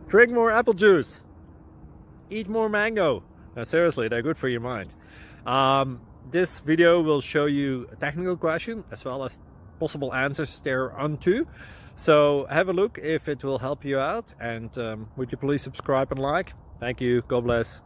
Drink more apple juice. Eat more mango. No, seriously, they're good for your mind. This video will show you a technical question as well as possible answers thereunto. So have a look if it will help you out, and would you please subscribe and like? Thank you. God bless.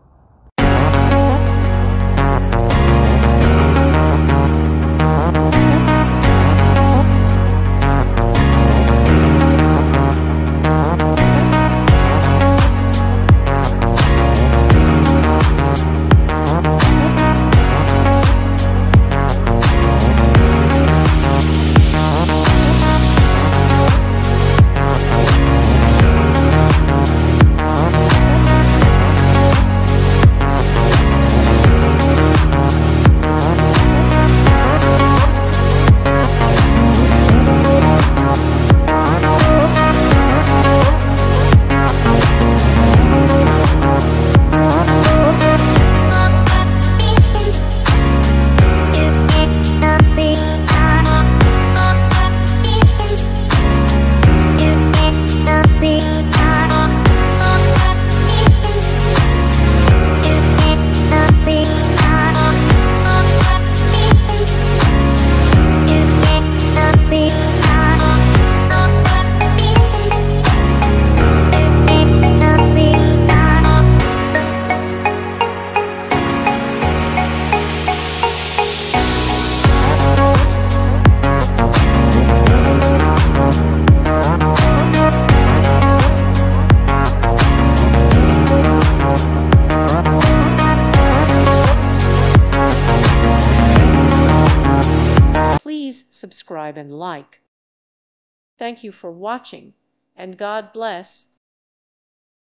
Please subscribe and like. Thank you for watching, and God bless.